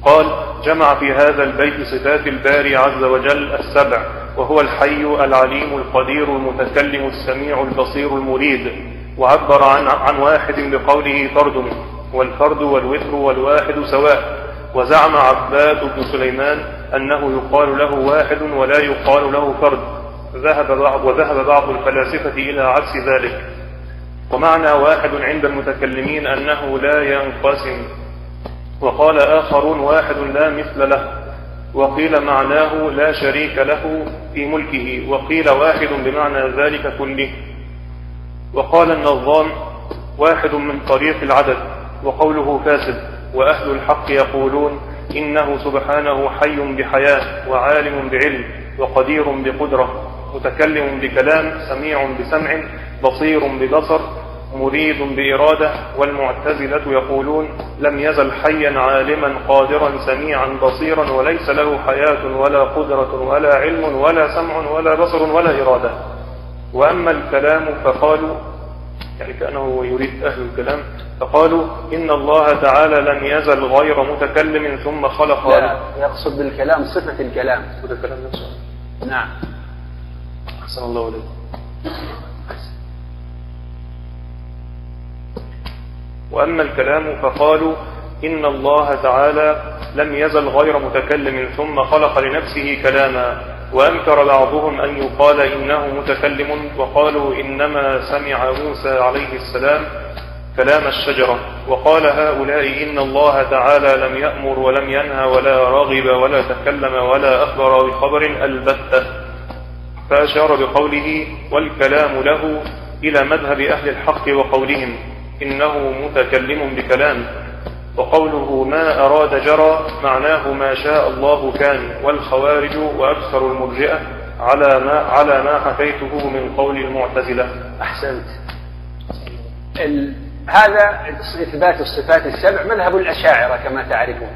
قال: جمع في هذا البيت صفات الباري عز وجل السبع، وهو الحي العليم القدير المتكلم السميع البصير المريد، وعبر عن واحد بقوله فرد، والفرد والوتر والواحد سواء. وزعم عباد بن سليمان أنه يقال له واحد ولا يقال له فرد، وذهب بعض الفلاسفة إلى عكس ذلك. ومعنى واحد عند المتكلمين أنه لا ينقسم، وقال آخرون واحد لا مثل له، وقيل معناه لا شريك له في ملكه، وقيل واحد بمعنى ذلك كله. وقال النظام: واحد من طريق العدد، وقوله فاسد. وأهل الحق يقولون إنه سبحانه حي بحياة، وعالم بعلم، وقدير بقدرة، متكلم بكلام، سميع بسمع، بصير ببصر، مريد بإرادة. والمعتزلة يقولون لم يزل حيا عالما قادرا سميعا بصيرا، وليس له حياة ولا قدرة ولا علم ولا سمع ولا بصر ولا إرادة. وأما الكلام فقالوا، يعني كأنه يريد أهل الكلام، فقالوا إن الله تعالى لم يزل غير متكلم ثم خلق. لا، يقصد بالكلام صفة الكلام. صفة الكلام نفسه. نعم. أحسن الله عليك. وأما الكلام فقالوا إن الله تعالى لم يزل غير متكلم ثم خلق لنفسه كلاما. وأنكر بعضهم أن يقال إنه متكلم، وقالوا إنما سمع موسى عليه السلام كلام الشجرة. وقال هؤلاء إن الله تعالى لم يأمر ولم ينهى ولا رغب ولا تكلم ولا أخبر بخبر البتة. فأشار بقوله والكلام له إلى مذهب أهل الحق وقولهم إنه متكلم بكلام. وقوله ما أراد جرى معناه ما شاء الله كان. والخوارج وأكثر المرجئة على ما حكيته من قول المعتزلة. أحسنت. هذا إثبات الصفات السبع مذهب الأشاعرة كما تعرفون.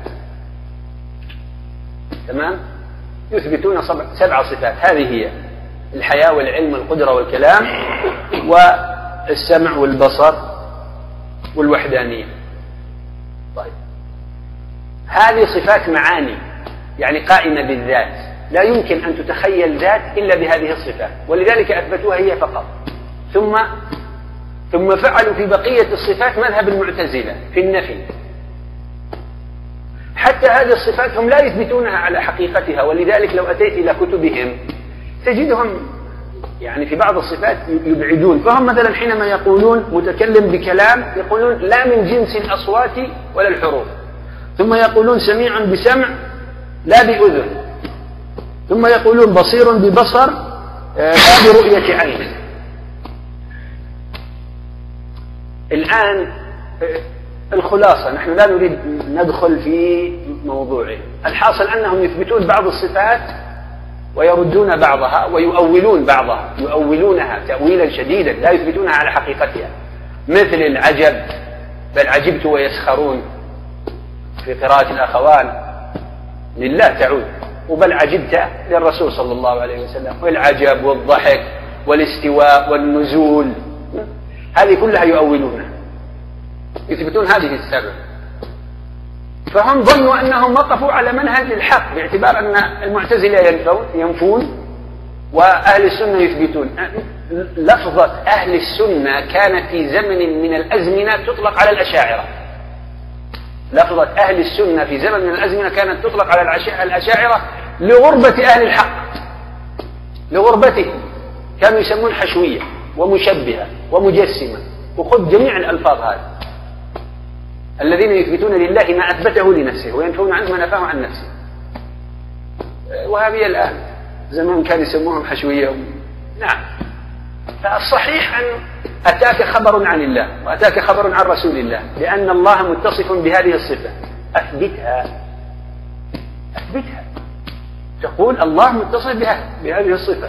تمام؟ يثبتون 7 صفات، هذه هي الحياة والعلم والقدرة والكلام والسمع والبصر والوحدانية. طيب، هذه صفات معاني، يعني قائمة بالذات، لا يمكن أن تتخيل ذات إلا بهذه الصفات، ولذلك أثبتوها هي فقط. ثم فعلوا في بقية الصفات مذهب المعتزلة في النفي. حتى هذه الصفات هم لا يثبتونها على حقيقتها، ولذلك لو أتيت إلى كتبهم تجدهم يعني في بعض الصفات يبعدون. فهم مثلا حينما يقولون متكلم بكلام يقولون لا من جنس الأصوات ولا الحروف، ثم يقولون سميع بسمع لا بأذن، ثم يقولون بصير ببصر لا برؤية عين. الآن الخلاصة، نحن لا نريد ندخل في موضوعه، الحاصل أنهم يثبتون بعض الصفات ويردون بعضها ويؤولون بعضها، يؤولونها تأويلا شديدا لا يثبتونها على حقيقتها، مثل العجب، بل عجبت ويسخرون في قراءة الأخوان لله تعود، وبل عجبت للرسول صلى الله عليه وسلم، والعجب والضحك والاستواء والنزول، هذه كلها يؤولونها، يثبتون هذه السبب. فهم ظنوا أنهم وقفوا على منهج الحق، باعتبار أن المعتزلة ينفون وأهل السنة يثبتون. لفظة أهل السنة كانت في زمن من الأزمنة تطلق على الأشاعرة. لفظة أهل السنة في زمن من الأزمنة كانت تطلق على الأشاعرة لغربة أهل الحق، لغربتهم، كانوا يسمون حشوية ومشبهة ومجسمة، وخذ جميع الألفاظ هذه، الذين يثبتون لله ما أثبته لنفسه وينفون عنه ما نفاه عن نفسه. وهذه الآن زمان كان يسموهم حشوية. نعم. فالصحيح أن أتاك خبر عن الله وأتاك خبر عن رسول الله لأن الله متصف بهذه الصفة، أثبتها. تقول الله متصف بهذه الصفة.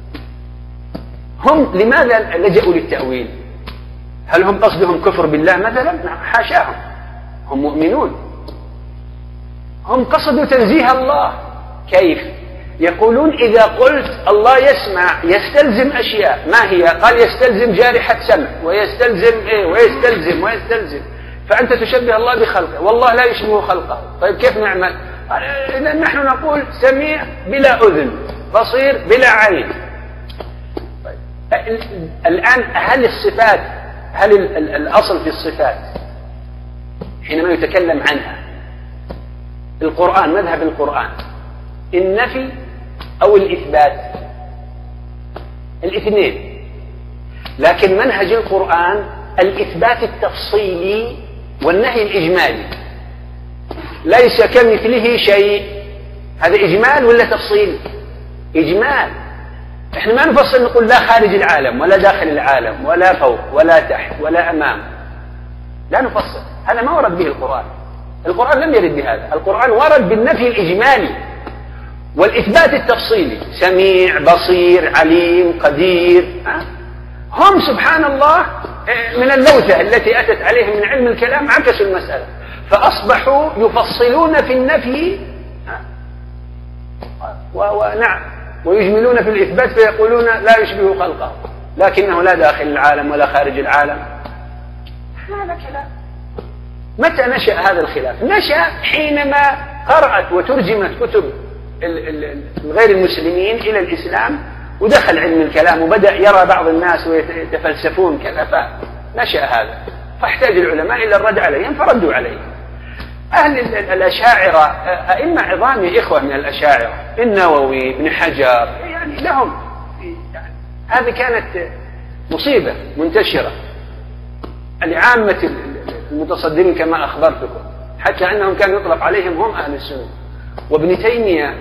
هم لماذا لجأوا للتأويل؟ هل هم قصدهم كفر بالله مثلا؟ نعم، حاشاهم، هم مؤمنون. هم قصدوا تنزيه الله. كيف؟ يقولون إذا قلت الله يسمع يستلزم أشياء، ما هي؟ قال يستلزم جارحة سمع، ويستلزم إيه، ويستلزم. فأنت تشبه الله بخلقه والله لا يشبه خلقه. طيب كيف نعمل؟ إذا نحن نقول سميع بلا أذن، بصير بلا عين. طيب الآن هل الصفات، هل الأصل في الصفات حينما يتكلم عنها القرآن، مذهب القرآن، النفي أو الإثبات؟ الاثنين. لكن منهج القرآن الإثبات التفصيلي والنهي الإجمالي. ليس كمثله شيء، هذا إجمال ولا تفصيل؟ إجمال. إحنا ما نفصل نقول لا خارج العالم ولا داخل العالم ولا فوق ولا تحت ولا أمام، لا نفصل، هذا ما ورد به القرآن. القرآن لم يرد بهذا، القرآن ورد بالنفي الإجمالي والإثبات التفصيلي، سميع بصير عليم قدير. هم سبحان الله من اللوثة التي أتت عليهم من علم الكلام عكسوا المسألة، فأصبحوا يفصلون في النفي ونعم ويجملون في الإثبات، فيقولون لا يشبه خلقه لكنه لا داخل العالم ولا خارج العالم. هذا كلام. متى نشأ هذا الخلاف؟ نشأ حينما قرأت وترجمت كتب غير المسلمين إلى الإسلام ودخل علم الكلام وبدأ يرى بعض الناس ويتفلسفون كذا، فنشأ هذا، فاحتاج العلماء إلى الرد عليهم فردوا عليهم. أهل الأشاعرة أئمة عظام إخوة من الأشاعرة، النووي، ابن حجر، يعني لهم يعني هذه كانت مصيبة منتشرة لعامة المتصدرين كما أخبرتكم، حتى أنهم كان يطلق عليهم هم أهل السنة. وابن تيمية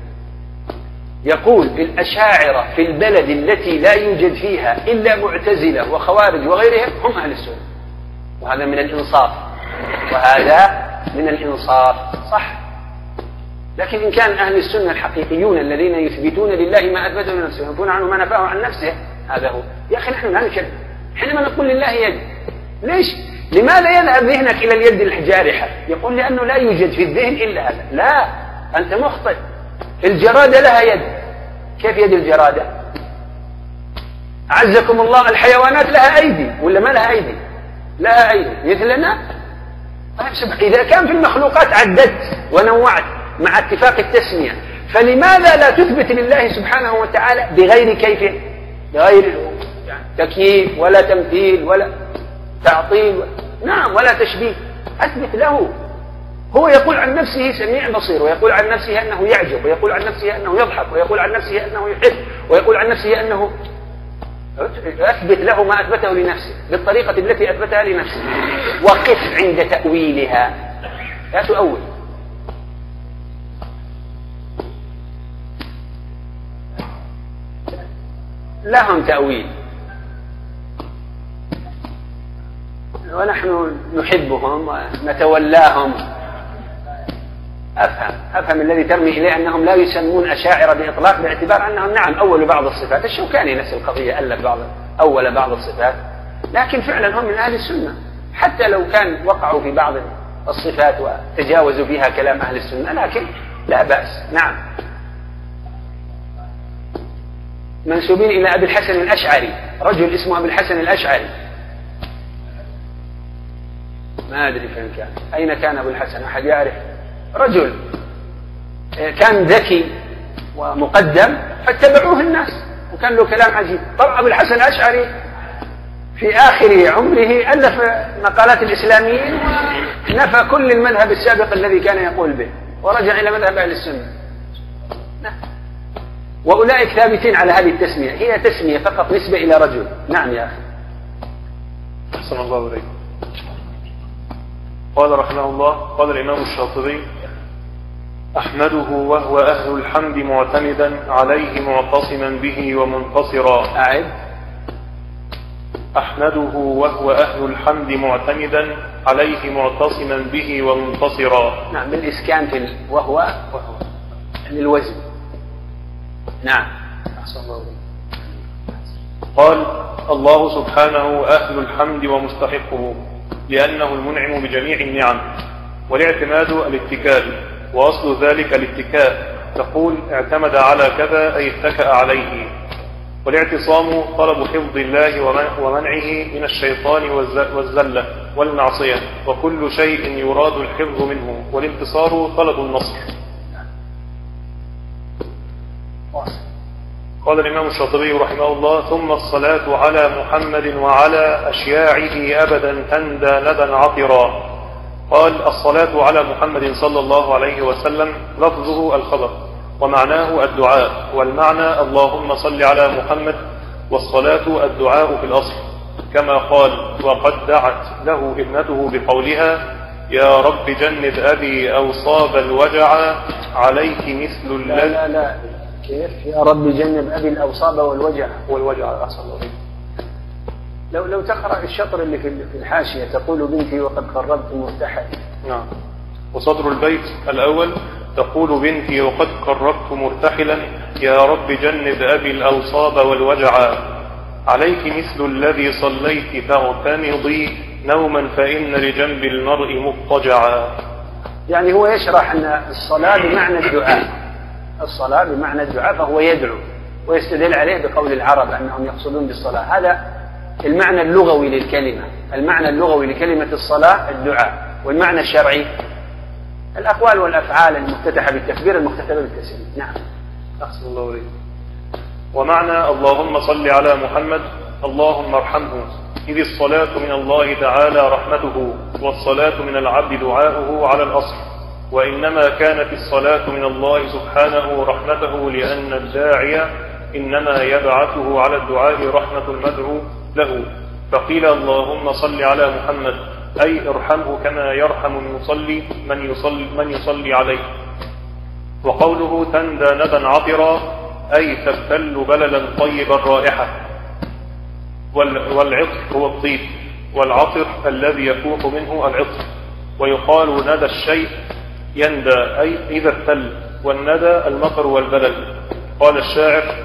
يقول الأشاعرة في البلد التي لا يوجد فيها إلا معتزلة وخوارج وغيرهم هم أهل السنة، وهذا من الإنصاف، وهذا من الإنصاف صح. لكن إن كان أهل السنة الحقيقيون الذين يثبتون لله ما أثبته لنفسه وينفون عنه ما نفاه عن نفسه، هذا هو. يا أخي نحن لا نكذب حينما نقول لله يد. ليش؟ لماذا يذهب ذهنك إلى اليد الجارحة؟ يقول لأنه لا يوجد في الذهن إلا هذا. لا، أنت مخطئ. الجرادة لها يد. كيف يد الجرادة؟ أعزكم الله، الحيوانات لها أيدي ولا ما لها أيدي؟ لها أيدي مثلنا. إذا كان في المخلوقات عددت ونوعت مع اتفاق التسمية، فلماذا لا تثبت لله سبحانه وتعالى بغير كيف، بغير تكييف ولا تمثيل ولا تعطيل نعم ولا تشبيه؟ أثبت له. هو يقول عن نفسه سميع بصير، ويقول عن نفسه أنه يعجب، ويقول عن نفسه أنه يضحك، ويقول عن نفسه أنه يحب، ويقول عن نفسه أنه أثبت له ما أثبته لنفسه بالطريقة التي أثبتها لنفسه. وقف عند تأويلها، لا تؤول. لهم تأويل ونحن نحبهم ونتولاهم. أفهم الذي ترمي إليه أنهم لا يسمون أشاعرة بإطلاق باعتبار أنهم نعم أول بعض الصفات. الشوكاني نفس القضية ألف أول بعض الصفات، لكن فعلا هم من أهل السنة، حتى لو كان وقعوا في بعض الصفات وتجاوزوا فيها كلام أهل السنة، لكن لا بأس. نعم. منسوبين إلى أبي الحسن الأشعري، رجل اسمه أبي الحسن الأشعري، ما أدري فين كان، أين كان أبو الحسن؟ أحد يعرف؟ رجل كان ذكي ومقدم فاتبعوه الناس، وكان له كلام عجيب. طبعا أبو الحسن الأشعري في آخر عمره ألف مقالات الإسلاميين ونفى كل المذهب السابق الذي كان يقول به، ورجع إلى مذهب أهل السنة. وأولئك ثابتين على هذه التسمية، هي تسمية فقط نسبة إلى رجل. نعم يا أخي. أحسن الله إليك. قال رحمه الله، قال الإمام الشاطبي: أحمده وهو أهل الحمد معتمدا عليه معتصما به ومنتصرا. أعد. أحمده وهو أهل الحمد معتمدا عليه معتصما به ومنتصرا. نعم، بالإسكان في وهو للوزن. نعم. أحسن الله إليك. قال: الله سبحانه أهل الحمد ومستحقه، لأنه المنعم بجميع النعم، والاعتماد الاتكال، وأصل ذلك الاتكاء، تقول اعتمد على كذا أي اتكأ عليه. والاعتصام طلب حفظ الله ومنعه من الشيطان والزلة، والمعصية، وكل شيء يراد الحفظ منه، والانتصار طلب النصر. قال الإمام الشاطبي رحمه الله: ثم الصلاة على محمد وعلى أشياعه أبدا تندى ندى عطرا. قال: الصلاة على محمد صلى الله عليه وسلم لفظه الخبر، ومعناه الدعاء، والمعنى اللهم صل على محمد، والصلاة الدعاء في الأصل، كما قال: وقد دعت له ابنته بقولها: يا رب جنب أبي أوصاب الوجع عليك مثل الذي. لا كيف؟ يا رب جنب أبي الأوصاب والوجع أصل. لو تقرأ الشطر اللي في الحاشية: تقول بنتي وقد قربت مرتحل. نعم. وصدر البيت الأول: تقول بنتي وقد قربت مرتحلا، يا رب جنب أبي الأوصاب والوجع عليك مثل الذي صليت فاغتمضي نوما فإن لجنب المرء مضطجعا. يعني هو يشرح أن الصلاة بمعنى الدعاء، الصلاة بمعنى الدعاء، فهو يدعو ويستدل عليه بقول العرب أنهم يقصدون بالصلاة. هذا المعنى اللغوي للكلمة. المعنى اللغوي لكلمة الصلاة الدعاء، والمعنى الشرعي الأقوال والأفعال المفتتحة بالتكبير المختتمة بالتسليم. نعم. أحسن الله إليك. ومعنى اللهم صل على محمد اللهم ارحمه، إذ الصلاة من الله تعالى رحمته، والصلاة من العبد دعاؤه على الأصل، وإنما كانت الصلاة من الله سبحانه رحمته، لأن الداعي إنما يبعثه على الدعاء رحمة المدعو له، فقيل اللهم صل على محمد أي ارحمه كما يرحم من يصلي عليه. وقوله تندى ندى عطرا أي تبتل بللا طيب الرائحة، والعطر هو الطيب، والعطر الذي يفوح منه العطر. ويقال ندى الشيء يندى أي إذا ابتل، والندى المطر والبلل. قال الشاعر: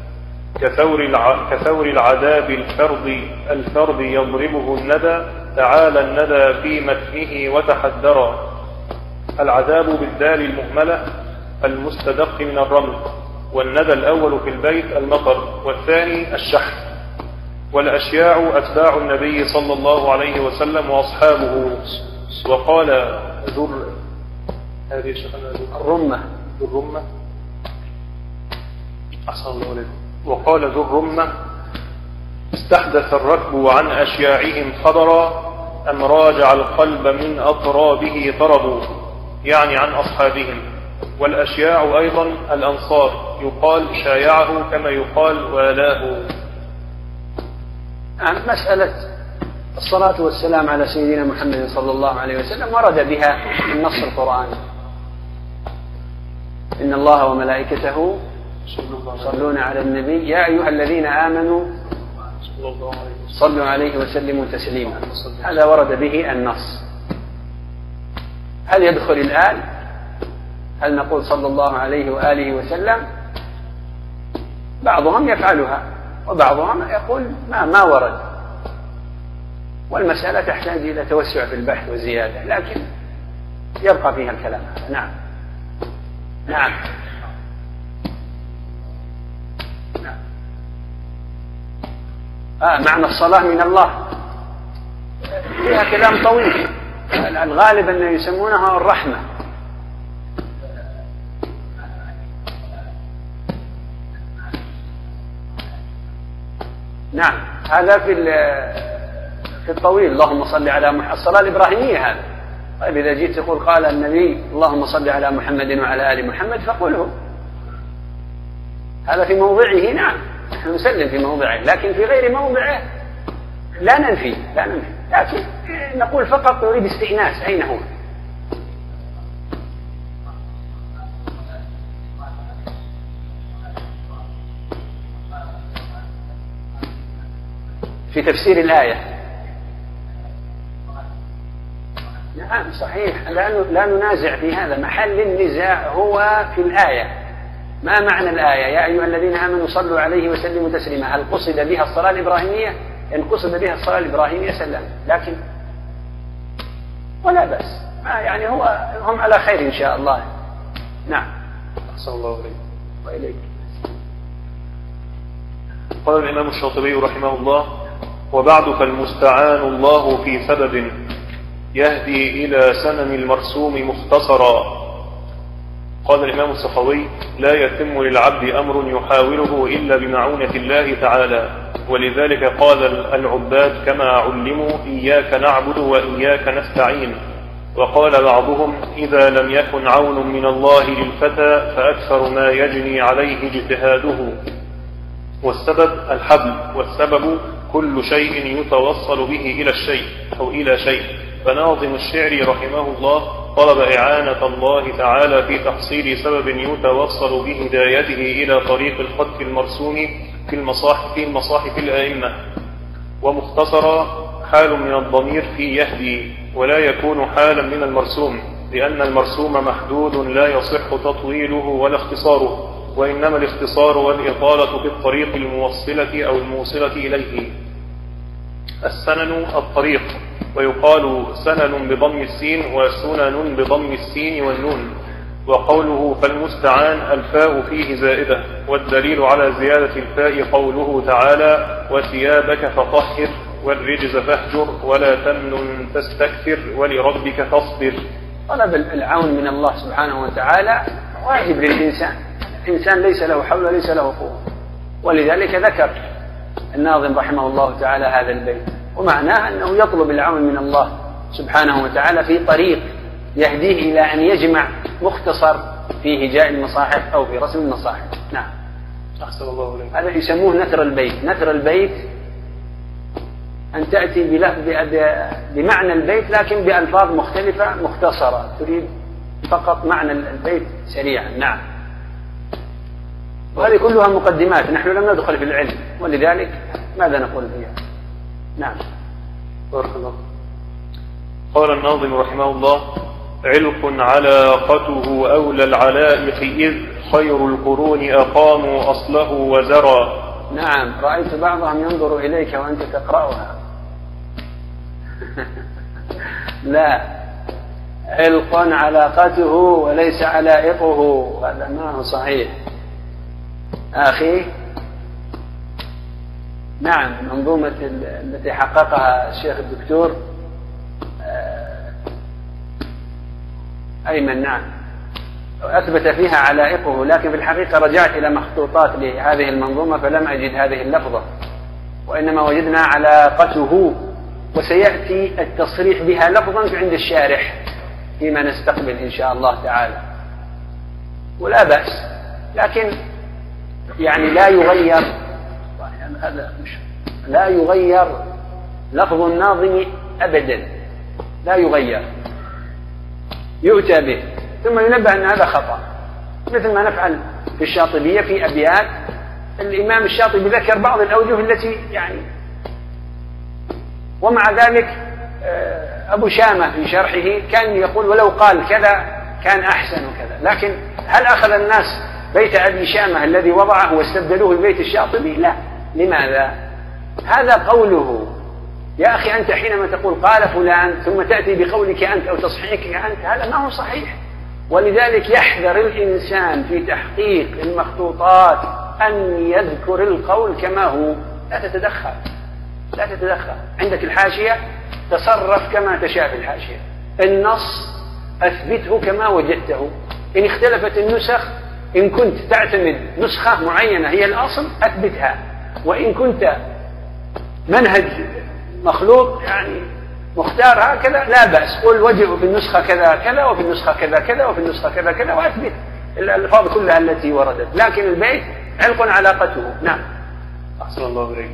كثور العذاب الفرد يضربه الندى، تعالى الندى في متنه وتحدرا. العذاب بالدال المهملة المستدق من الرمل، والندى الأول في البيت المطر، والثاني الشحن. والأشياع أتباع النبي صلى الله عليه وسلم وأصحابه. وقال هذه الرمة أحسن الله عليكم. وقال ذو الرمة: استحدث الركب عن أشياعهم خبرا، أم راجع القلب من أطرابه طربوا، يعني عن أصحابهم. والأشياع أيضا الأنصار، يقال شايعه كما يقال والاه. مسألة الصلاة والسلام على سيدنا محمد صلى الله عليه وسلم ورد بها النص القرآني: إن الله وملائكته يصلون على النبي يا أيها الذين آمنوا صلوا عليه وسلموا تسليما. هذا ورد به النص. هل يدخل الآن؟ هل نقول صلى الله عليه وآله وسلم؟ بعضهم يفعلها، وبعضهم يقول ما ورد، والمسألة تحتاج إلى توسع في البحث وزيادة، لكن يبقى فيها الكلام. نعم. معنى الصلاة من الله فيها كلام طويل. الغالب أن يسمونها الرحمة. نعم، هذا في الطويل. اللهم صل على محمد، الصلاة الإبراهيمية هذا. طيب إذا جيت تقول قال النبي اللهم صل على محمد وعلى آل محمد فقله. هذا في موضعه، نعم نحن نسلم في موضعه، لكن في غير موضعه لا ننفي، لكن نقول فقط نريد استئناس. أين هو؟ في تفسير الآية. نعم صحيح، لا ننازع في هذا. محل النزاع هو في الآية. ما معنى الآية؟ يا أيها الذين آمنوا صلوا عليه وسلموا تسليما. هل قصد بها الصلاة الإبراهيمية؟ إن قصد بها الصلاة الإبراهيمية سلم، لكن ولا بأس. يعني هم على خير إن شاء الله. نعم. أحسن الله إليك وإليك. قال الإمام الشاطبي رحمه الله: وبعد فالمستعان الله في سبب يهدي إلى سنن المرسوم مختصرا. قال الإمام السخاوي: لا يتم للعبد أمر يحاوله إلا بمعونة الله تعالى، ولذلك قال العباد كما علموا: إياك نعبد وإياك نستعين. وقال بعضهم: إذا لم يكن عون من الله للفتى فأكثر ما يجني عليه اجتهاده. والسبب الحبل، والسبب كل شيء يتوصل به إلى الشيء أو إلى شيء. فناظم الشعر رحمه الله طلب إعانة الله تعالى في تحصيل سبب يتوصل بهدايته إلى طريق الخط المرسوم في المصاحف الآئمة. ومختصرا حال من الضمير في يهدي، ولا يكون حالا من المرسوم، لأن المرسوم محدود لا يصح تطويله ولا اختصاره، وإنما الاختصار والإطالة في الطريق الموصلة أو الموصلة إليه. السنن الطريق، ويقال سنن بضم السين وسنن بضم السين والنون. وقوله فالمستعان الفاء فيه زائدة، والدليل على زيادة الفاء قوله تعالى: وثيابك فطهر والرجز فاهجر ولا تمنن تستكثر ولربك فاصبر. طلب العون من الله سبحانه وتعالى واجب للإنسان. الإنسان ليس له حول وليس له قوة، ولذلك ذكر الناظم رحمه الله تعالى هذا البيت، ومعناه أنه يطلب العون من الله سبحانه وتعالى في طريق يهديه إلى أن يجمع مختصر في هجاء المصاحف أو في رسم المصاحف. نعم. أحسن الله إليك. هذا يسموه نثر البيت. نثر البيت أن تأتي بمعنى البيت لكن بألفاظ مختلفة مختصرة، تريد فقط معنى البيت سريعا. نعم. وهذه كلها مقدمات، نحن لم ندخل في العلم، ولذلك ماذا نقول فيها؟ نعم. بارك الله. قال الناظم رحمه الله: علق علاقته أولى العلائق إذ خير القرون أقاموا أصله وزرى. نعم، رأيت بعضهم ينظر إليك وأنت تقرأها. لا، علق علاقته وليس علائقه، هذا ما هو صحيح أخي. نعم، منظومة التي حققها الشيخ الدكتور أيمن، نعم، أثبت فيها علائقه، لكن في الحقيقة رجعت إلى مخطوطات لهذه المنظومة فلم أجد هذه اللفظة، وإنما وجدنا علاقته، وسيأتي التصريح بها لفظا عند الشارح فيما نستقبل إن شاء الله تعالى، ولا بأس، لكن يعني لا يغير، يعني هذا لا يغير لفظ الناظم أبدا، لا يغير، يؤتى به ثم ينبه أن هذا خطأ، مثل ما نفعل في الشاطبية في أبيات. الإمام الشاطبي ذكر بعض الأوجه التي يعني، ومع ذلك أبو شامة في شرحه كان يقول ولو قال كذا كان أحسن وكذا، لكن هل أخذ الناس بيت أبي شامة الذي وضعه واستبدلوه ببيت الشاطبي؟ لا. لماذا؟ هذا قوله. يا أخي أنت حينما تقول قال فلان ثم تأتي بقولك أنت أو تصحيحك أنت، هذا ما هو صحيح. ولذلك يحذر الإنسان في تحقيق المخطوطات أن يذكر القول كما هو، لا تتدخل، لا تتدخل. عندك الحاشية تصرف كما تشاء في الحاشية، النص أثبته كما وجدته، إن اختلفت النسخ إن كنت تعتمد نسخة معينة هي الأصل أثبتها، وإن كنت منهج مخلوط يعني مختار هكذا لا بأس، قل وجه في النسخة كذا كذا وفي النسخة كذا كذا وفي النسخة كذا كذا، وأثبت الألفاظ كلها التي وردت، لكن البيت علق علاقته. نعم. أحسن الله إليك.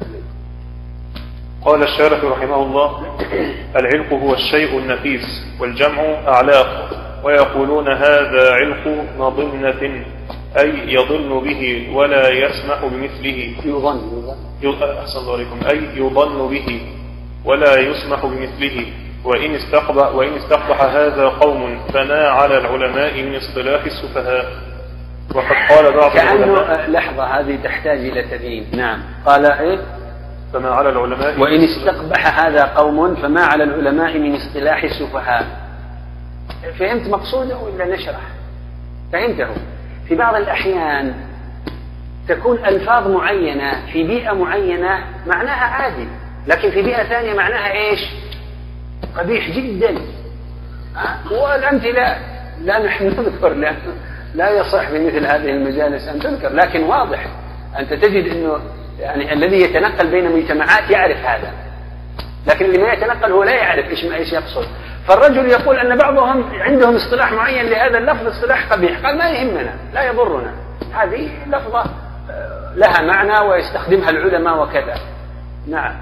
قال الشارح رحمه الله: العلق هو الشيء النفيس، والجمع أعلاق، ويقولون هذا علق مظنة، أي يظن به ولا يسمح بمثله. أحسن الله عليكم، أي يظن به ولا يسمح بمثله. وإن استقبح هذا قوم فما على العلماء من اصطلاح السفهاء. وقد قال بعض العلماء، لحظة هذه تحتاج إلى تبيين. نعم، قال إيه؟ فما على العلماء، وإن استقبح هذا قوم فما على العلماء من اصطلاح السفهاء. فهمت مقصوده ولا نشرح؟ فهمته. في بعض الأحيان تكون ألفاظ معينة في بيئة معينة معناها عادي، لكن في بيئة ثانية معناها إيش؟ قبيح جدا. والأمثلة لا نحن نذكر، لا يصح في مثل هذه المجالس أن تذكر، لكن واضح أنت تجد أنه يعني الذي يتنقل بين مجتمعات يعرف هذا، لكن اللي ما يتنقل هو لا يعرف إيش يقصد. فالرجل يقول أن بعضهم عندهم اصطلاح معين لهذا اللفظ، اصطلاح قبيح، قال ما يهمنا لا يضرنا، هذه لفظة لها معنى ويستخدمها العلماء وكذا. نعم.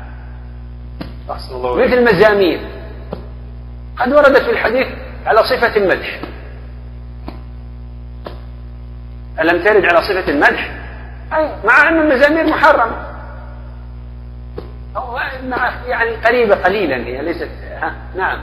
مثل مزامير قد وردت في الحديث على صفة المدح، ألم ترد على صفة المدح؟ مع أن المزامير محرم، يعني قريبة قليلا هي ليست. نعم.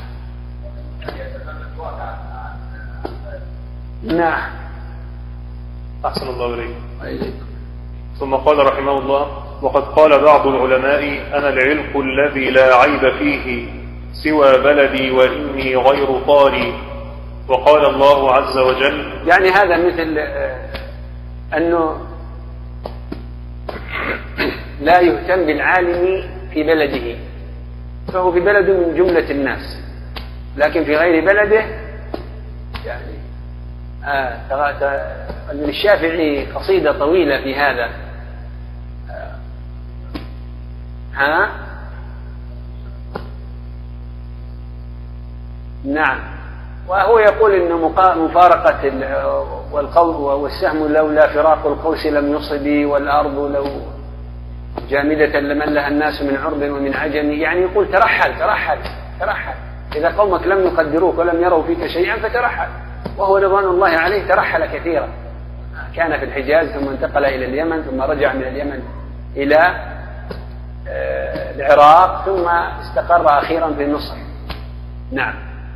نعم. أحسن الله إليك. ثم قال رحمه الله: وقد قال بعض العلماء: أنا العلق الذي لا عيب فيه سوى بلدي وإني غير طالي. وقال الله عز وجل، يعني هذا مثل أنه لا يهتم بالعالم في بلده، فهو في بلده من جملة الناس، لكن في غير بلده يعني للشافعي قصيدة طويلة في هذا. نعم. وهو يقول إن مفارقة والسهم لولا فراق القوس لم يصبي، والأرض لو جامدة لملها الناس من عرب ومن عجم. يعني يقول ترحل ترحل ترحل، إذا قومك لم يقدروك ولم يروا فيك شيئا فترحل. وهو رضوان الله عليه ترحل كثيرا، كان في الحجاز ثم انتقل إلى اليمن، ثم رجع من اليمن إلى العراق، ثم استقر أخيرا في مصر. نعم.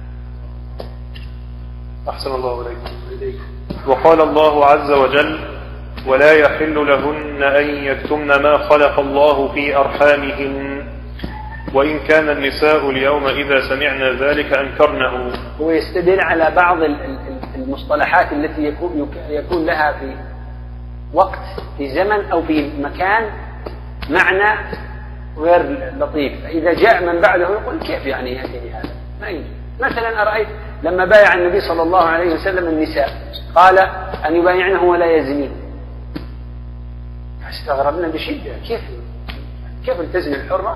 أحسن الله إليك. وقال الله عز وجل: ولا يحل لهن أن يكتمن ما خلق الله في أرحامهن وإن كان النساء اليوم إذا سمعنا ذلك أنكرنه. هو يستدل على بعض المصطلحات التي يكون لها في وقت في زمن أو في مكان معنى غير لطيف، فإذا جاء من بعده يقول كيف يعني يأتي هذا؟ ما يجي. مثلا أرأيت لما بايع النبي صلى الله عليه وسلم النساء قال أن يبايعنه ولا يزنين، استغربنا بشدة، كيف التزم الحرة؟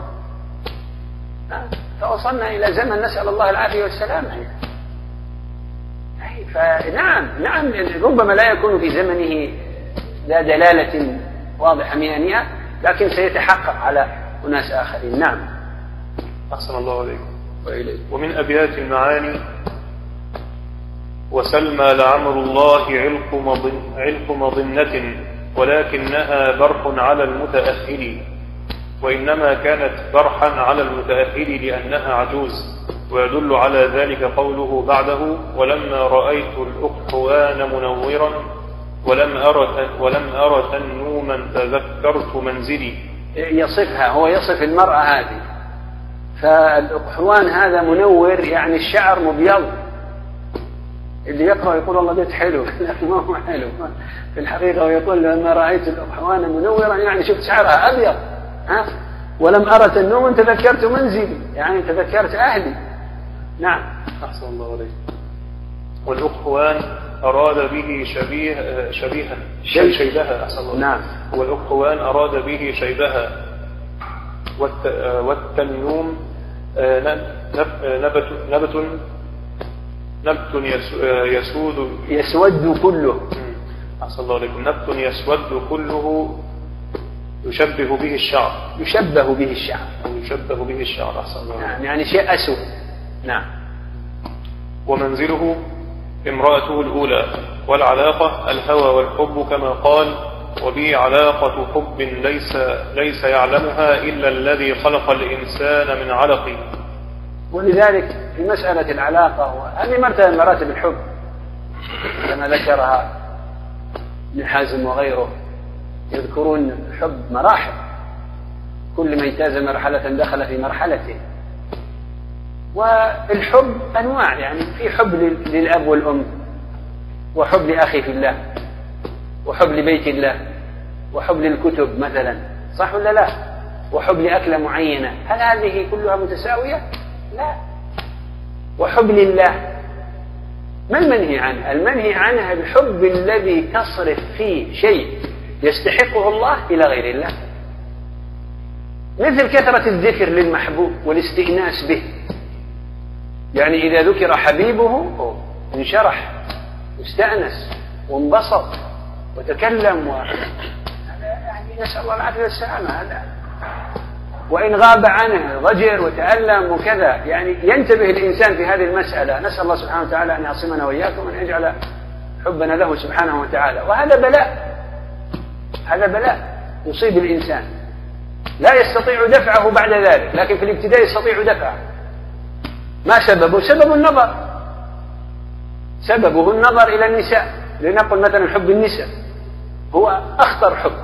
فوصلنا إلى زمن نسأل الله العافية والسلامة. فنعم ربما لا يكون في زمنه لا دلالة واضحة ميانية، لكن سيتحقق على أناس آخرين. نعم. أحسن الله عليكم. ومن أبيات المعاني: وسلمى لعمر الله علق مظنة ولكنها برح على المتأهل، وإنما كانت برحا على المتأهل لأنها عجوز. ويدل على ذلك قوله بعده: ولما رأيت الأقحوان منورا ولم أر تنوما تذكرت منزلي. يصفها، هو يصف المرأة هذه، فالأقحوان هذا منور يعني الشعر مبيض، اللي يقرأ يقول الله بيت حلو، لكن ما هو حلو في الحقيقة. ويقول لما رأيت الأقحوان منورا يعني شفت شعرها أبيض. ولم أرى تنوما تذكرت منزلي، يعني تذكرت أهلي. نعم. أحسن الله عليك. والأقحوان أراد به شيبها. أحسن الله. نعم. والأقحوان أراد به شيبها. والتنوم نبت يسود كله. أحسن الله عليكم. نبت يسود كله يشبه به الشعر. يشبه به الشعر. يشبه به الشعر. أحسن الله عليكم. نعم، يعني شيء أسود. نعم. ومنزله امرأته الأولى، والعلاقة الهوى والحب كما قال: وبي علاقة حب ليس يعلمها إلا الذي خلق الإنسان من علق. ولذلك في مسألة العلاقة هذه مراتب الحب كما ذكرها ابن حازم وغيره، يذكرون الحب مراحل، كل من اجتاز مرحلة دخل في مرحلته. والحب أنواع، يعني في حب للأب والأم، وحب لأخي في الله، وحب لبيت الله، وحب للكتب مثلا، صح ولا لا؟ وحب لأكلة معينة، هل هذه كلها متساوية؟ لا. وحب لله ما المنهي عنه؟ المنهي عنها الحب الذي تصرف فيه شيء يستحقه الله إلى غير الله، مثل كثرة الذكر للمحبوب والاستئناس به. يعني إذا ذكر حبيبه انشرح واستأنس وانبسط وتكلم يعني نسأل الله العافية والسلامة. هذا وإن غاب عنه ضجر وتألم وكذا. يعني ينتبه الإنسان في هذه المسألة. نسأل الله سبحانه وتعالى أن يعصمنا وإياكم وأن يجعل حبنا له سبحانه وتعالى. وهذا بلاء، هذا بلاء يصيب الإنسان لا يستطيع دفعه بعد ذلك، لكن في الابتداء يستطيع دفعه. ما سببه؟ سبب النظر، سببه النظر إلى النساء. لنقل مثلا حب النساء هو أخطر حب،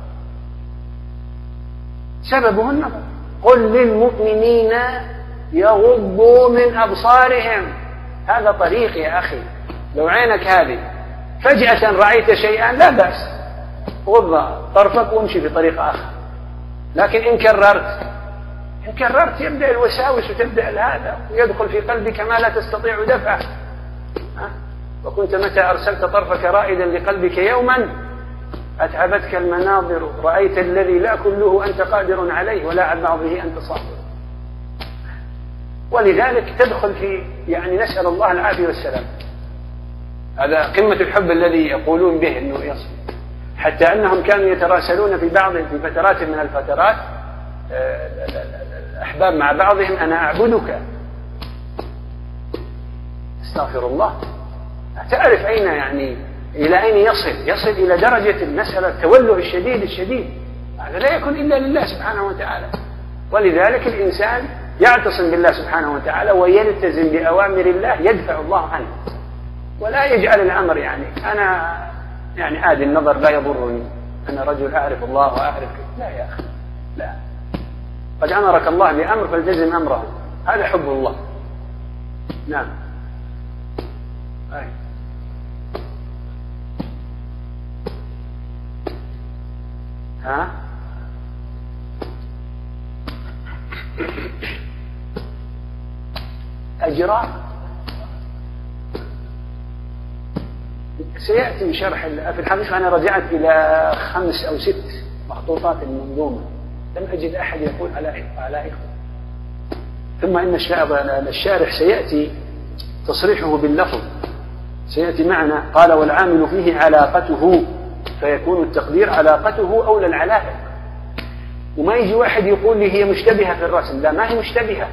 سببه النظر. قل للمؤمنين يغضوا من أبصارهم. هذا طريق يا أخي. لو عينك هذه فجأة رأيت شيئا لا بأس، غض طرفك وامشي في طريق آخر. لكن إن كررت يبدأ الوساوس وتبدأ هذا ويدخل في قلبك ما لا تستطيع دفعه. وكنت متى أرسلت طرفك رائدا لقلبك يوما أتعبتك المناظر، رأيت الذي لا كله أنت قادر عليه ولا عن بعضه أنت صابر. ولذلك تدخل في يعني نسأل الله العافية والسلام. هذا قمة الحب الذي يقولون به أنه يصل، حتى أنهم كانوا يتراسلون في فترات من الفترات الأحباب مع بعضهم أنا أعبدك. استغفر الله. تعرف أين يعني إلى أين يصل إلى درجة المسألة التوله الشديد. هذا لا يكون إلا لله سبحانه وتعالى. ولذلك الإنسان يعتصم بالله سبحانه وتعالى ويلتزم بأوامر الله يدفع الله عنه، ولا يجعل الأمر يعني أنا يعني عادي النظر لا يضرني، أنا رجل أعرف الله وأعرف. لا يا أخي، لا. قد أمرك الله بأمر فالتزم أمره. هذا حب الله. نعم. ها؟ أجراء سيأتي شرح. في الحقيقة أنا رجعت إلى 5 أو 6 مخطوطات المنظومة، لم أجد أحد يقول على إخوة. ثم إن الشارح سيأتي تصريحه باللفظ، سيأتي معنا. قال والعامل فيه علاقته، فيكون التقدير علاقته أولى العلاقة. وما يجي واحد يقول لي هي مشتبهة في الرسم، لا، ما هي مشتبهة.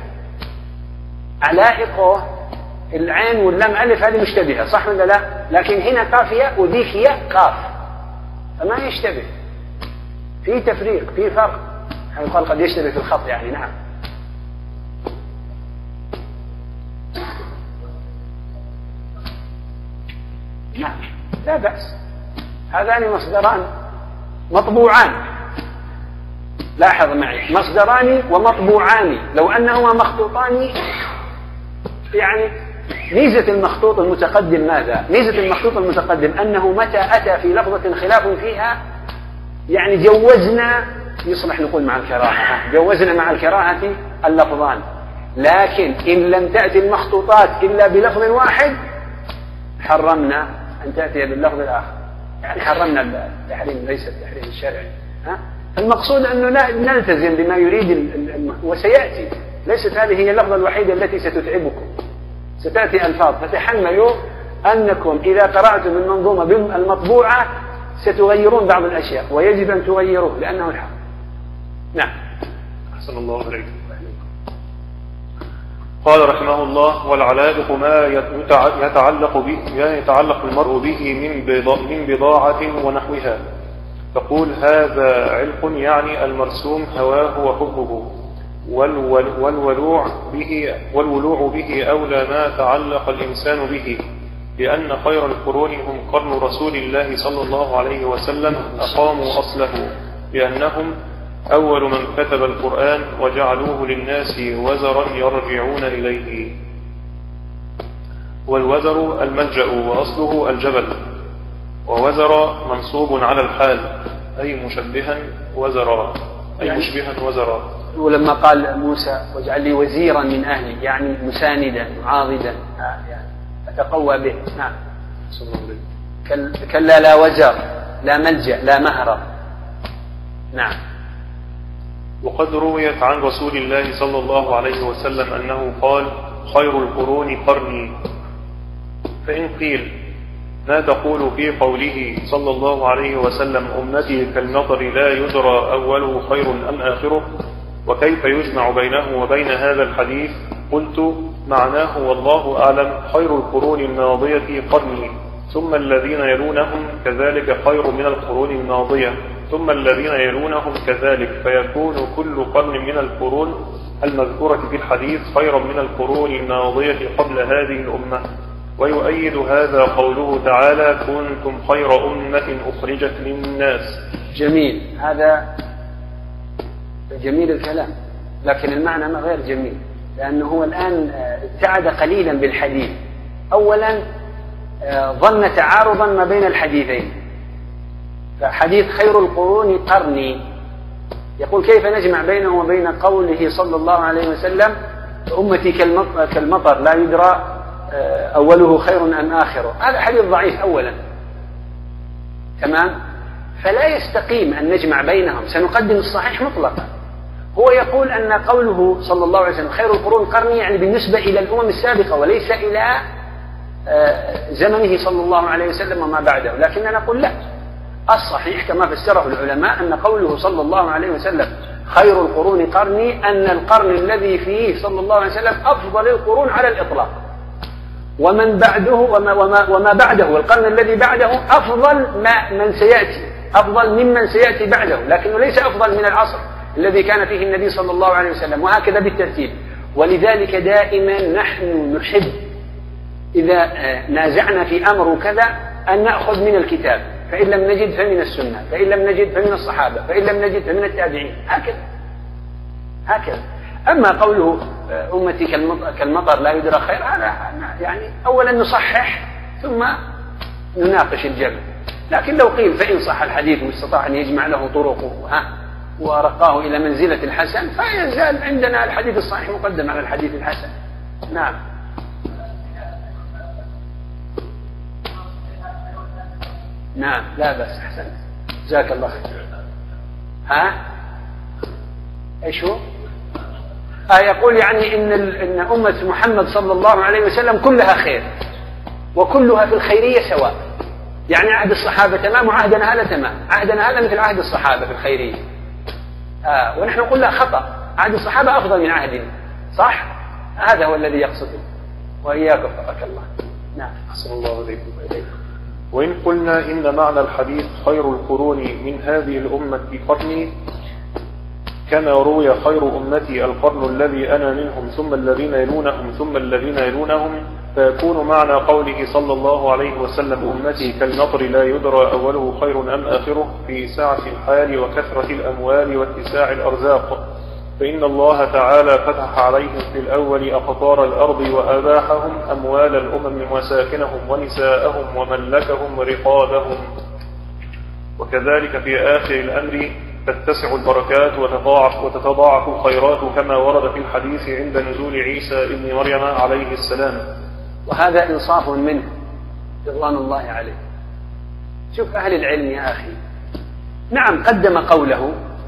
علائقه العين واللام ألف هذه مشتبهة صح ولا لا؟ لكن هنا قاف ياء وذيك ياء قاف، فما يشتبه. في تفريق، في فرق. يقال قد يشتبه في الخط يعني. نعم. نعم لا بأس. هذان مصدران مطبوعان، لاحظ معي، مصدران ومطبوعان. لو أنهما مخطوطان يعني ميزة المخطوط المتقدم ماذا؟ ميزة المخطوط المتقدم أنه متى أتى في لفظة خلاف فيها يعني جوزنا، يصلح نقول مع الكراهة، جوزنا مع الكراهة اللفظان. لكن إن لم تأتي المخطوطات إلا بلفظ واحد حرمنا أن تأتي باللفظ الآخر، يعني حرمنا التحريم ليس التحريم الشرعي. المقصود أنه نلتزم بما يريد وسيأتي. ليست هذه هي اللفظة الوحيدة التي ستتعبكم، ستأتي ألفاظ، فتحملوا أنكم إذا قرأتم المنظومة المطبوعة ستغيرون بعض الأشياء، ويجب أن تغيروه لأنه الحق. نعم. أحسن الله عليكم. قال رحمه الله والعلائق ما يتعلق المرء به من بضاعة ونحوها. تقول هذا علق يعني المرسوم هواه وحبه، والولوع به أولى ما تعلق الإنسان به، لأن خير القرون هم قرن رسول الله صلى الله عليه وسلم أقاموا أصله، لأنهم أول من كتب القرآن وجعلوه للناس وزرا يرجعون إليه. والوزر الملجأ وأصله الجبل، ووزر منصوب على الحال أي مشبها وزرا أي مشبها وزرا. ولما قال موسى واجعل لي وزيرا من أهلي يعني مساندا معاضدا يعني أتقوى به. نعم. كلا لا وزر لا ملجأ لا مهرب. نعم. وقد رويت عن رسول الله صلى الله عليه وسلم أنه قال خير القرون قرني. فإن قيل ما تقول في قوله صلى الله عليه وسلم أمتي كالمطر لا يدرى أوله خير أم آخره، وكيف يجمع بينه وبين هذا الحديث؟ قلت معناه والله أعلم خير القرون الماضية قرني، ثم الذين يلونهم كذلك خير من القرون الماضية، ثم الذين يلونهم كذلك، فيكون كل قرن من القرون المذكورة في الحديث خيرا من القرون الماضية قبل هذه الأمة. ويؤيد هذا قوله تعالى كنتم خير أمة أخرجت للناس. جميل، هذا جميل الكلام، لكن المعنى غير جميل، لأنه هو الآن ابتعد قليلا بالحديث. أولا ظن تعارضا ما بين الحديثين، فحديث خير القرون قرني يقول كيف نجمع بينه وبين قوله صلى الله عليه وسلم أمتي كالمطر لا يدرى أوله خير أم آخره. هذا حديث ضعيف أولا، تمام؟ فلا يستقيم أن نجمع بينهم، سنقدم الصحيح مطلقا. هو يقول أن قوله صلى الله عليه وسلم خير القرون قرني يعني بالنسبة إلى الأمم السابقة وليس إلى زمنه صلى الله عليه وسلم وما بعده، لكننا نقول لا، الصحيح كما فسره العلماء أن قوله صلى الله عليه وسلم خير القرون قرني أن القرن الذي فيه صلى الله عليه وسلم أفضل القرون على الإطلاق، ومن بعده وما بعده والقرن الذي بعده أفضل من سيأتي، أفضل ممن سيأتي بعده، لكنه ليس أفضل من العصر الذي كان فيه النبي صلى الله عليه وسلم، وهكذا بالترتيب. ولذلك دائما نحن نحب إذا نازعنا في أمر كذا أن نأخذ من الكتاب، فإن لم نجد فمن السنة، فإن لم نجد فمن الصحابة، فإن لم نجد فمن التابعين، هكذا. أما قوله أمتي كالمطر لا يدرى خير، هذا يعني أولا نصحح ثم نناقش الجمع. لكن لو قيل فإن صح الحديث واستطاع أن يجمع له طرقه ورقاه إلى منزلة الحسن، فيزال عندنا الحديث الصحيح مقدم على الحديث الحسن. نعم. نعم، لا بأس، أحسنت، جزاك الله خير. إيش هو؟ يقول يعني إن أمة محمد صلى الله عليه وسلم كلها خير وكلها في الخيرية سواء، يعني عهد الصحابة تمام وعهدنا هذا تمام، عهدنا هذا مثل عهد الصحابة في الخيرية. ونحن نقول لا، خطأ، عهد الصحابة أفضل من عهدنا، صح؟ هذا هو الذي يقصده، وإياك وفقك الله. نعم. أحسن الله عليكم. وإن قلنا إن معنى الحديث خير القرون من هذه الأمة قرني كما روي خير أمتي القرن الذي أنا منهم ثم الذين يلونهم ثم الذين يلونهم، فيكون معنى قوله صلى الله عليه وسلم أمتي كالمطر لا يدرى أوله خير أم آخره في سعة الحال وكثرة الأموال واتساع الأرزاق، فإن الله تعالى فتح عليهم في الأول أقطار الأرض وأباحهم أموال الأمم وساكنهم ونساءهم وملكهم ورقابهم، وكذلك في آخر الأمر تتسع البركات وتتضاعف الخيرات كما ورد في الحديث عند نزول عيسى ابن مريم عليه السلام. وهذا إنصاف منه رضوان الله عليه. شوف أهل العلم يا أخي، نعم قدم قوله،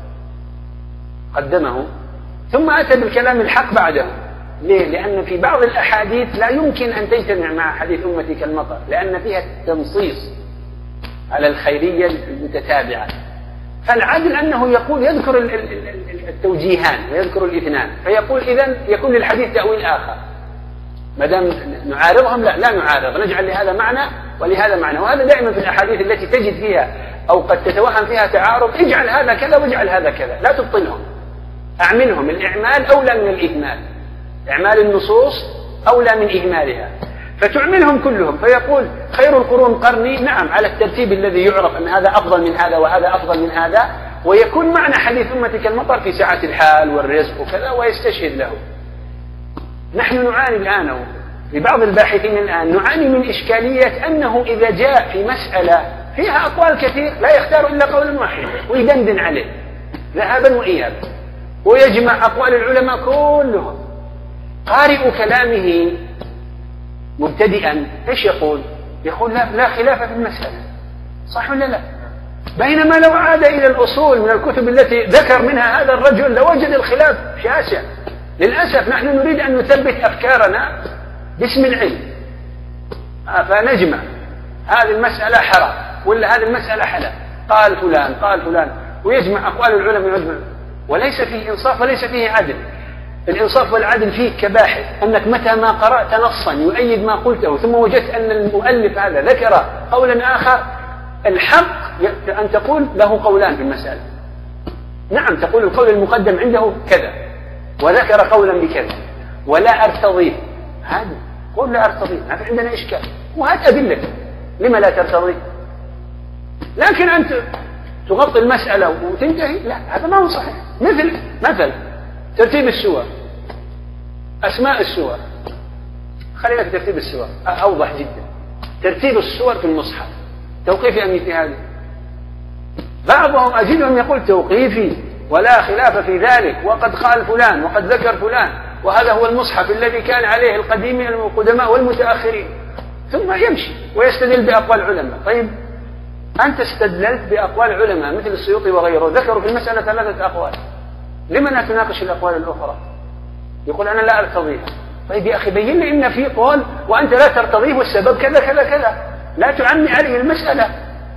قدمه ثم أتى بالكلام الحق بعده. ليه؟ لأن في بعض الأحاديث لا يمكن أن تجتمع مع حديث أمتي كالمطر، لأن فيها التنصيص على الخيرية المتتابعة. فالعدل أنه يقول يذكر التوجيهان ويذكر الاثنان، فيقول إذن يكون للحديث تأويل آخر. ما دام نعارضهم لا نعارض، نجعل لهذا معنى ولهذا معنى. وهذا دائما في الأحاديث التي تجد فيها أو قد تتوهم فيها تعارض، اجعل هذا كذا واجعل هذا كذا، لا تبطلهم، أعملهم. الإعمال أولى من الإهمال، إعمال النصوص أولى من إهمالها، فتعملهم كلهم. فيقول خير القرون قرني، نعم على الترتيب الذي يعرف أن هذا أفضل من هذا وهذا أفضل من هذا، ويكون معنى حديث أمتي كالمطر في سعة الحال والرزق وكذا، ويستشهد له. نحن نعاني الآن، في بعض الباحثين الآن نعاني من إشكالية أنه إذا جاء في مسألة فيها أقوال كثير لا يختار إلا قولا واحدا ويدندن عليه، ذهابا وإيابا، ويجمع أقوال العلماء كلهم. قارئ كلامه مبتدئا ايش يقول؟ يقول لا خلاف في المسألة، صح ولا لا؟ بينما لو عاد إلى الأصول من الكتب التي ذكر منها هذا الرجل لوجد الخلاف شاسع. للأسف نحن نريد أن نثبت أفكارنا باسم العلم، فنجمع هذه المسألة حرام ولا هذه المسألة حلال، قال فلان ويجمع أقوال العلماء، وليس فيه إنصاف وليس فيه عدل. الإنصاف والعدل فيه كباحث، أنك متى ما قرأت نصا يؤيد ما قلته ثم وجدت أن المؤلف هذا ذكر قولا آخر، الحق أن تقول له قولان في المسألة. نعم، تقول القول المقدم عنده كذا وذكر قولا بكذا ولا أرتضيه، هذا قول لا أرتضيه، ما في عندنا إشكال، وهات أدلة لما لا ترتضيه. لكن أنت تغطي المسألة وتنتهي، لا، هذا ما هو صحيح. مثل ترتيب السور، أسماء السور، خلينا في ترتيب السور أوضح جدا. ترتيب السور في المصحف توقيفي أم اجتهادي؟ بعضهم أجدهم يقول توقيفي ولا خلاف في ذلك، وقد قال فلان وقد ذكر فلان، وهذا هو المصحف الذي كان عليه القديمين القدماء والمتأخرين، ثم يمشي ويستدل بأقوال العلماء. طيب أنت استدللت بأقوال علماء مثل السيوطي وغيره ذكروا في المسألة 3 أقوال، لما لا تناقش الأقوال الأخرى؟ يقول أنا لا أرتضيها. طيب يا أخي بين لي إن في قول وأنت لا ترتضيه والسبب كذا كذا كذا، لا تعمي عليه المسألة.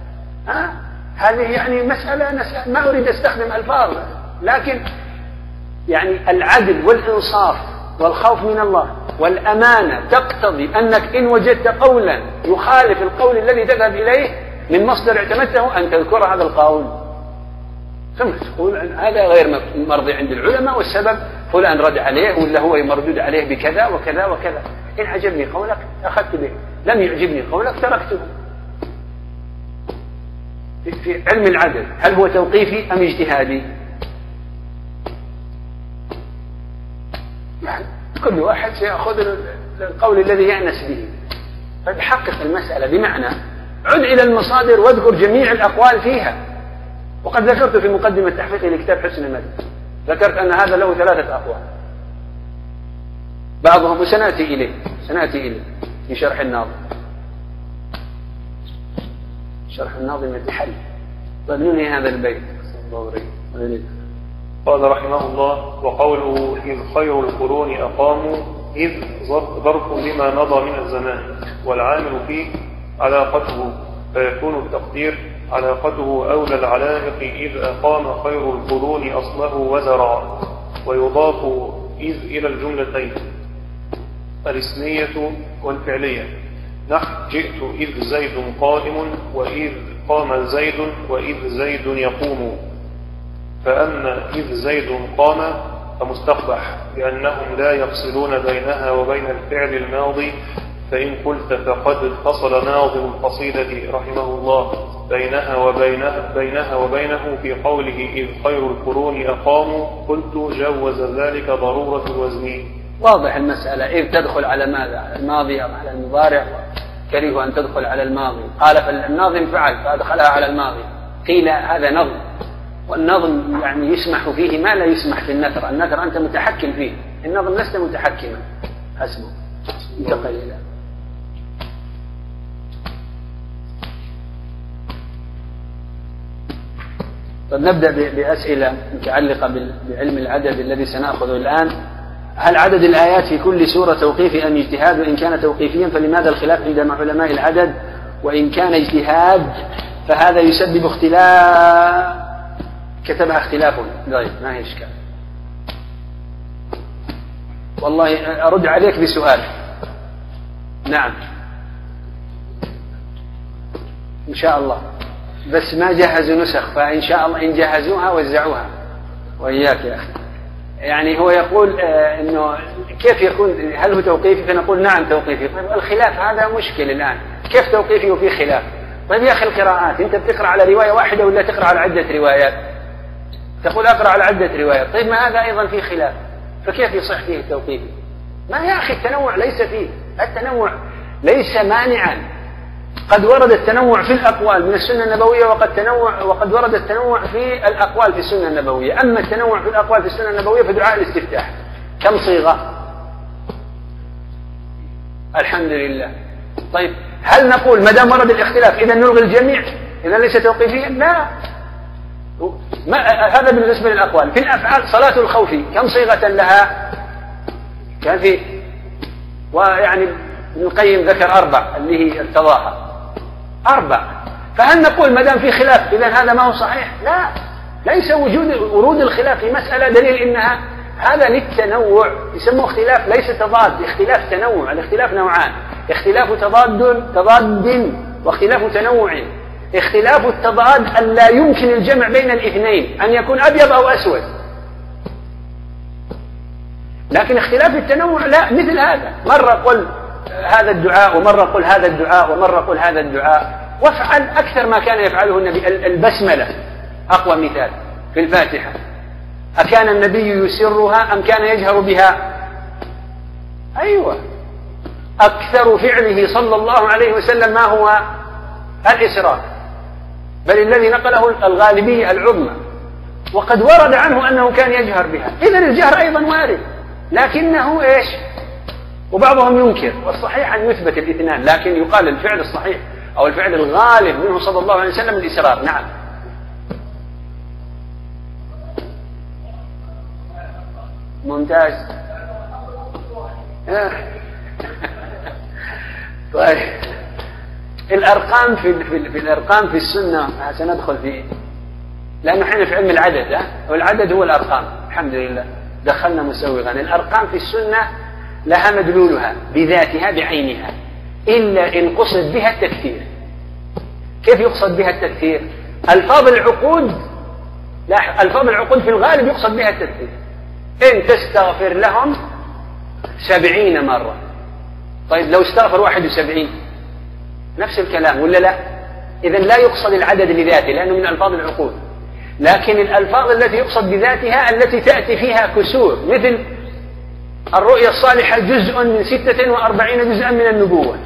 هذه يعني مسألة ما أريد أستخدم ألفاظ، لكن يعني العدل والإنصاف والخوف من الله والأمانة تقتضي أنك إن وجدت قولا يخالف القول الذي تذهب إليه من مصدر اعتمدته أن تذكر هذا القول، ثم تقول هذا غير مرضي عند العلماء والسبب فلان رد عليه ولا هو مردود عليه بكذا وكذا وكذا. إن عجبني قولك أخذت به، لم يعجبني قولك تركته. في علم العدل هل هو توقيفي أم اجتهادي؟ يعني كل واحد سيأخذ القول الذي يأنس به، فبحقق المسألة، بمعنى عد إلى المصادر واذكر جميع الأقوال فيها. وقد ذكرت في مقدمة تحقيقي لكتاب حسن المدح، ذكرت أن هذا له 3 أقوال، بعضهم سنأتي إليه في شرح الناظم. شرح الناظم يتحل. ظنوني هذا البيت. قال رحمه الله: وقوله إذ خير القرون أقاموا، إذ ظرف لما مضى من الزمان، والعامل فيه علاقته، فيكون التقدير علاقته أولى العلائق إذ أقام خير القرون أصله وزرع. ويضاف إذ إلى الجملتين الاسمية والفعلية، نحو جئت إذ زيد قائم، وإذ قام زيد، وإذ زيد يقوم. فأما إذ زيد قام فمستقبح، لأنهم لا يفصلون بينها وبين الفعل الماضي. فإن قلت فقد فصل ناظم القصيدة رحمه الله بينها وبينه في قوله إذ خير القرون أقاموا، قلت جوز ذلك ضرورة الوزن. واضح المسألة. إذ تدخل على ماذا؟ على الماضي أو على المضارع؟ كرهوا أن تدخل على الماضي، قال فالناظم فعل فأدخلها على الماضي، قيل هذا نظم، والنظم يعني يسمح فيه ما لا يسمح في النثر. النثر أنت متحكم فيه، النظم لست متحكما. حسبه. انتقل إلى طيب نبدأ بأسئلة متعلقة بعلم العدد الذي سنأخذه الآن. هل عدد الآيات في كل سورة توقيفي أم اجتهاد؟ وإن كان توقيفيا فلماذا الخلاف عند علماء العدد؟ وإن كان اجتهاد فهذا يسبب اختلاف، كتبها اختلاف. طيب ما هي إشكال. والله أرد عليك بسؤال. نعم إن شاء الله، بس ما جهزوا نسخ، فإن شاء الله إن جهزوها وزعوها. وإياك يا أخي. يعني هو يقول إنه كيف يكون، هل هو توقيفي؟ فنقول نعم توقيفي. طيب الخلاف هذا مشكل الآن، كيف توقيفي وفي خلاف؟ طيب يا أخي القراءات أنت بتقرأ على رواية واحدة ولا تقرأ على عدة روايات؟ تقول أقرأ على عدة روايات. طيب ما هذا أيضا فيه خلاف، فكيف يصح فيه التوقيفي؟ ما يا أخي التنوع ليس فيه، التنوع ليس مانعا قد ورد التنوع في الأقوال من السنة النبوية، وقد ورد التنوع في الأقوال في السنة النبوية. أما التنوع في الأقوال في السنة النبوية في دعاء الاستفتاح كم صيغة؟ الحمد لله. طيب هل نقول ما دام ورد الاختلاف إذا نلغي الجميع، إذا ليس توقيفيا؟ لا، هذا بالنسبة للأقوال. في الأفعال صلاة الخوف كم صيغة لها؟ كان في، ويعني ابن القيم ذكر 4 اللي هي التضاحى 4. فهل نقول ما دام في خلاف إذا هذا ما هو صحيح؟ لا، ليس ورود الخلاف في مسألة دليل إنها هذا للتنوع، يسموه اختلاف ليس تضاد، اختلاف تنوع. الاختلاف نوعان: اختلاف تضاد واختلاف تنوع. اختلاف التضاد أن لا يمكن الجمع بين الاثنين، أن يكون أبيض أو أسود. لكن اختلاف التنوع لا، مثل هذا، مرة قل هذا الدعاء ومرة قل هذا الدعاء ومرة قل هذا الدعاء، وافعل أكثر ما كان يفعله النبي. البسملة أقوى مثال في الفاتحة، أكان النبي يسرها أم كان يجهر بها؟ أيوة، أكثر فعله صلى الله عليه وسلم ما هو؟ الإسرار، بل الذي نقله الغالبية العظمى، وقد ورد عنه أنه كان يجهر بها. إذن الجهر أيضا وارد، لكنه إيش؟ وبعضهم ينكر، والصحيح أن يثبت الاثنان، لكن يقال الفعل الصحيح أو الفعل الغالب منه صلى الله عليه وسلم الإسرار. نعم. ممتاز. طيب الأرقام في الأرقام في السنة سندخل فيه، لأنه حين في علم العدد، والعدد هو الأرقام. الحمد لله دخلنا مسوغا. الأرقام في السنة لها مدلولها بذاتها بعينها، إلا إن قصد بها التكثير. كيف يقصد بها التكثير؟ ألفاظ العقود في الغالب يقصد بها التكثير. إن تستغفر لهم 70 مرة. طيب لو استغفر 71 نفس الكلام ولا لا؟ إذن لا يقصد العدد لذاته لأنه من ألفاظ العقود، لكن الألفاظ التي يقصد بذاتها التي تأتي فيها كسور، مثل الرؤيا الصالحة جزء من 46 جزءا من النبوة.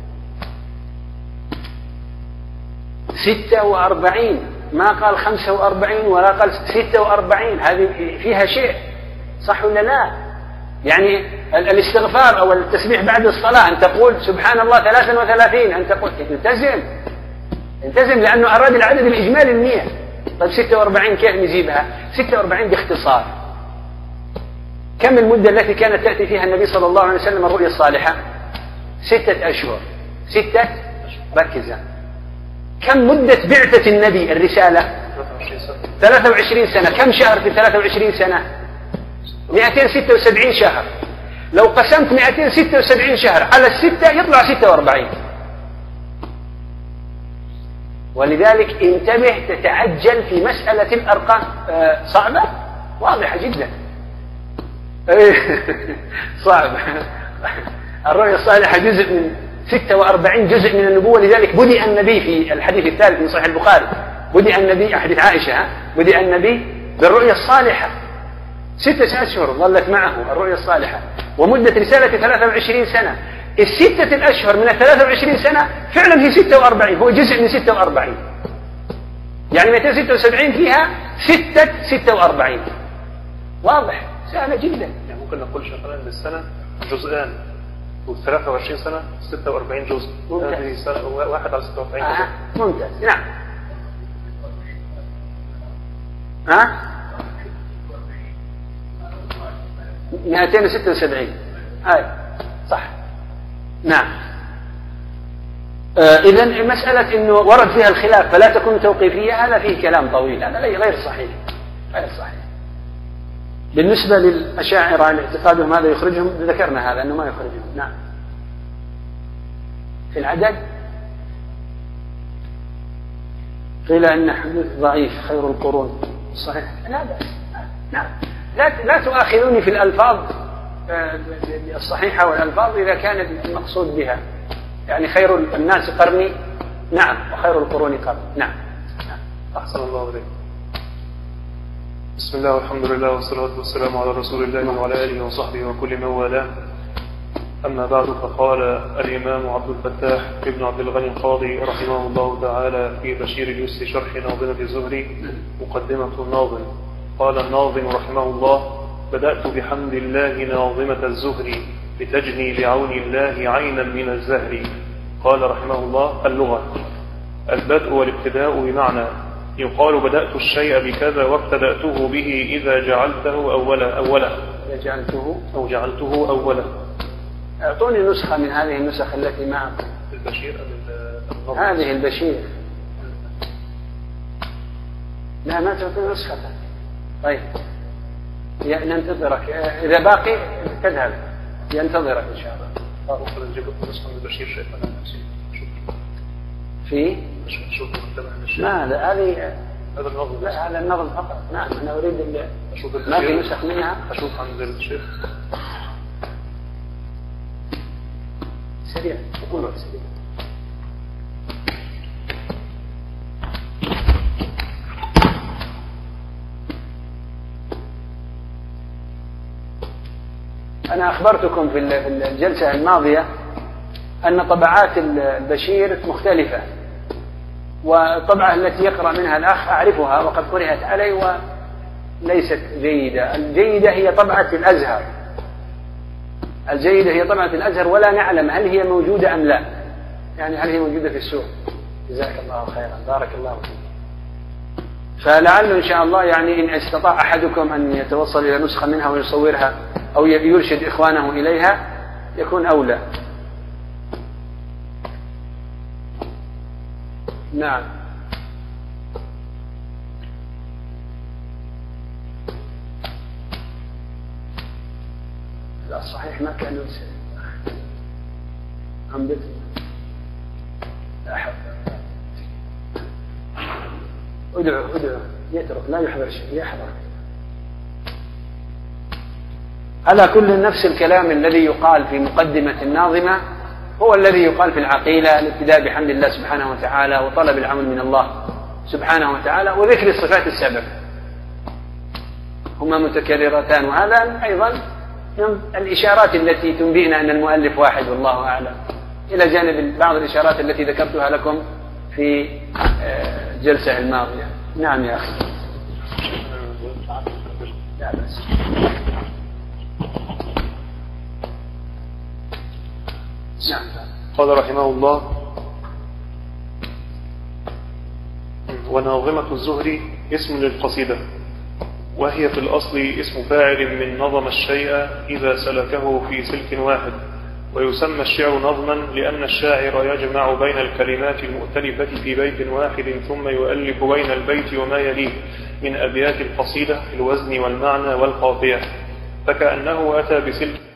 46 ما قال 45 ولا قال 46، هذه فيها شيء، صح ولا لا؟ يعني الاستغفار أو التسبيح بعد الصلاة أن تقول سبحان الله 33، أن تقول التزم لأنه أراد العدد الإجمالي 100. طيب 46 كيف نجيبها؟ 46 باختصار. كم المدة التي كانت تأتي فيها النبي صلى الله عليه وسلم الرؤيا الصالحة؟ 6 أشهر. 6 ركزا. كم مدة بعثة النبي الرسالة؟ 23 سنة. كم شهر في 23 سنة؟ 276 شهر. لو قسمت 276 شهر على 6 يطلع 46. ولذلك انتبه، تتعجل في مسألة الأرقام صعبة واضحة جدا. صعب. الرؤيا الصالحة جزء من 46 جزء من النبوة، لذلك بدأ النبي في الحديث الثالث من صحيح البخاري، بدأ النبي حديث عائشة، بدأ النبي بالرؤيا الصالحة 6 أشهر ظلت معه الرؤيا الصالحة، ومدة رسالة 23 سنة. 6 أشهر من 23 سنة فعلا هي 46، هو جزء من 46، يعني 276 فيها 46. واضح، سهلة جدا. يعني ممكن نقول شهرين للسنة جزءان، و23 سنة 46 جزء. هذه سنة 1 على 46 جزء. ممتاز. نعم. 276 صح. نعم. إذن مسألة إنه ورد فيها الخلاف فلا تكون توقيفية، هذا فيه كلام طويل، هذا غير صحيح، غير صحيح. بالنسبة للأشاعرة اعتقادهم هذا يخرجهم، ذكرنا هذا أنه ما يخرجهم. نعم. في العدد قيل أن حدوث ضعيف خير القرون. صحيح، لا بأس. نعم. لا تؤاخذوني في الألفاظ الصحيحة والألفاظ إذا كانت المقصود بها، يعني خير الناس قرني، نعم، وخير القرون قرني. نعم. أحسن الله إليك. بسم الله والحمد لله والصلاة والسلام على رسول الله وعلى آله وصحبه وكل من والاه. أما بعد، فقال الإمام عبد الفتاح ابن عبد الغني القاضي رحمه الله تعالى في بشير اليسر شرح ناظمة الزهري مقدمة الناظم. قال الناظم رحمه الله: بدأت بحمد الله ناظمة الزهري لتجني بعون الله عينا من الزهر. قال رحمه الله: اللغة: البدء والابتداء بمعنى يقال بدأت الشيء بكذا وابتدأته به إذا جعلته أولا جعلته أولا. أعطوني نسخة من هذه النسخ التي معكم. البشير هذه البشير. لا، ما تعطي نسخة. طيب ننتظرك، إذا باقي تذهب، ينتظرك إن شاء الله. أخرى نجيب نسخة من البشير شيء في شوف ما هذه هذا النظم. لا، هذا النظم فقط. نعم، أنا أريد أشوف ما في نسخ منها. أشوف عند الشيخ سريع، قول سريع. أنا أخبرتكم في الجلسة الماضية أن طبعات البشير مختلفة، والطبعة التي يقرأ منها الأخ أعرفها وقد قرأت علي وليست جيدة. الجيدة هي طبعة الأزهر، الجيدة هي طبعة الأزهر، ولا نعلم هل هي موجودة أم لا، يعني هل هي موجودة في السوق. جزاك الله خيرا، بارك الله فيك. فلعل إن شاء الله يعني إن استطاع أحدكم أن يتوصل إلى نسخة منها ويصورها أو يرشد إخوانه إليها يكون أولى. نعم. لا، صحيح ما كان يرسل عم بيت. لا حول. ادعو يترك، لا يحضر شيء، يحضر. على كل نفس الكلام الذي يقال في مقدمة الناظمة هو الذي يقال في العقيلة: الابتداء بحمد الله سبحانه وتعالى وطلب العون من الله سبحانه وتعالى وذكر الصفات السبع، هما متكررتان، وهذا أيضا من الإشارات التي تنبئنا أن المؤلف واحد والله أعلم، إلى جانب بعض الإشارات التي ذكرتها لكم في الجلسة الماضية. نعم يا أخي. لا بأس. نعم. قال رحمه الله: وناظمة الزهري اسم للقصيدة، وهي في الأصل اسم فاعل من نظم الشيء إذا سلكه في سلك واحد. ويسمى الشعر نظما لأن الشاعر يجمع بين الكلمات المؤتلفة في بيت واحد ثم يؤلف بين البيت وما يليه من أبيات القصيدة في الوزن والمعنى والقافية، فكأنه أتى بسلك